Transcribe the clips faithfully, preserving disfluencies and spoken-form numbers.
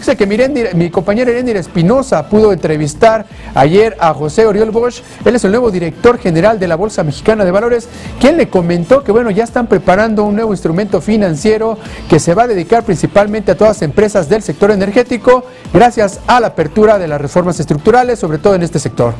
Fíjese que mi, Erendir, mi compañera Erendira Espinosa pudo entrevistar ayer a José Oriol Bosch. Él es el nuevo director general de la Bolsa Mexicana de Valores, quien le comentó que bueno, ya están preparando un nuevo instrumento financiero que se va a dedicar principalmente a todas las empresas del sector energético, gracias a la apertura de las reformas estructurales, sobre todo en este sector.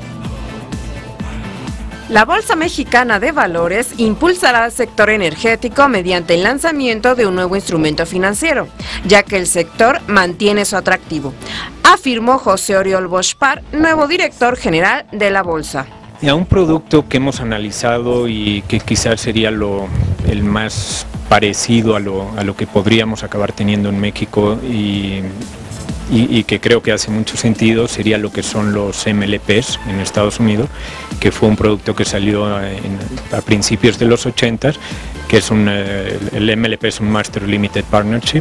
La Bolsa Mexicana de Valores impulsará al sector energético mediante el lanzamiento de un nuevo instrumento financiero, ya que el sector mantiene su atractivo, afirmó José Oriol Bosch Par, nuevo director general de la Bolsa. A un producto que hemos analizado y que quizás sería lo, el más parecido a lo, a lo que podríamos acabar teniendo en México y... Y, y que creo que hace mucho sentido, sería lo que son los M L Ps en Estados Unidos, que fue un producto que salió en, a principios de los ochentas, que es un, el M L P es un Master Limited Partnership,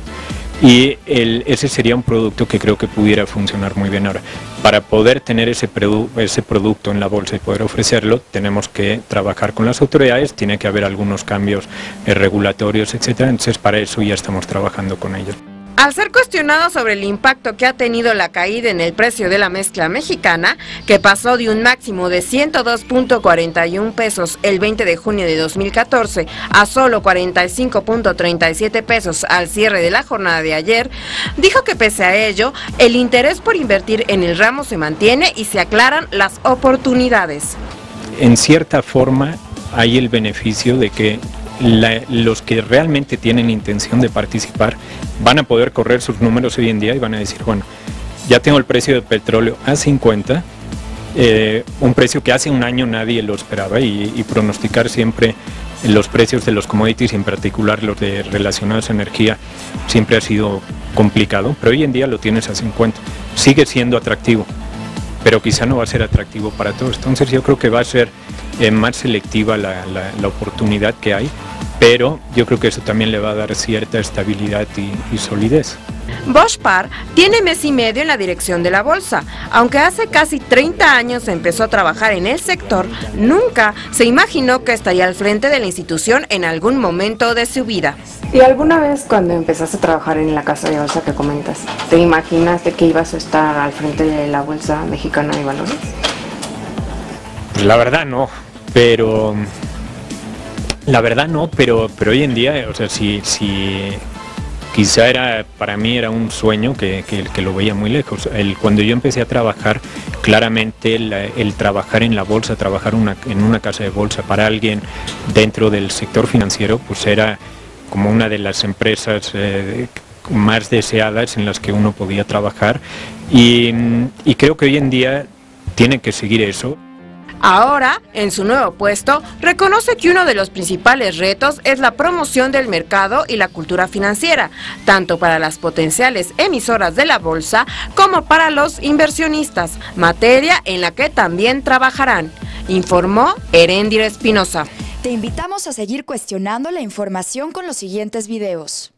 y el, ese sería un producto que creo que pudiera funcionar muy bien ahora. Para poder tener ese, produ, ese producto en la bolsa y poder ofrecerlo, tenemos que trabajar con las autoridades, tiene que haber algunos cambios eh, regulatorios, etcétera. Entonces para eso ya estamos trabajando con ellos. Al ser cuestionado sobre el impacto que ha tenido la caída en el precio de la mezcla mexicana, que pasó de un máximo de ciento dos punto cuarenta y uno pesos el veinte de junio de dos mil catorce a solo cuarenta y cinco punto treinta y siete pesos al cierre de la jornada de ayer, dijo que pese a ello, el interés por invertir en el ramo se mantiene y se aclaran las oportunidades. En cierta forma hay el beneficio de que La, los que realmente tienen intención de participar van a poder correr sus números hoy en día y van a decir, bueno, ya tengo el precio del petróleo a cincuenta, eh, un precio que hace un año nadie lo esperaba, y, y pronosticar siempre los precios de los commodities, en particular los de relacionados a energía, siempre ha sido complicado, pero hoy en día lo tienes a cincuenta, sigue siendo atractivo, pero quizá no va a ser atractivo para todos. Entonces yo creo que va a ser eh, más selectiva la, la, la oportunidad que hay, pero yo creo que eso también le va a dar cierta estabilidad y, y solidez. Bosch Par tiene mes y medio en la dirección de la bolsa. Aunque hace casi treinta años empezó a trabajar en el sector, nunca se imaginó que estaría al frente de la institución en algún momento de su vida. ¿Y alguna vez cuando empezaste a trabajar en la casa de bolsa que comentas, te imaginaste que ibas a estar al frente de la Bolsa Mexicana de Valores? Pues la verdad no, pero la verdad no, pero, pero hoy en día, o sea, si, si quizá era, para mí era un sueño que, que, que lo veía muy lejos. El, cuando yo empecé a trabajar, claramente el, el trabajar en la bolsa, trabajar una, en una casa de bolsa para alguien dentro del sector financiero, pues era como una de las empresas eh, más deseadas en las que uno podía trabajar, y, y creo que hoy en día tiene que seguir eso. Ahora, en su nuevo puesto, reconoce que uno de los principales retos es la promoción del mercado y la cultura financiera, tanto para las potenciales emisoras de la bolsa como para los inversionistas, materia en la que también trabajarán, informó Erendira Espinosa. Te invitamos a seguir cuestionando la información con los siguientes videos.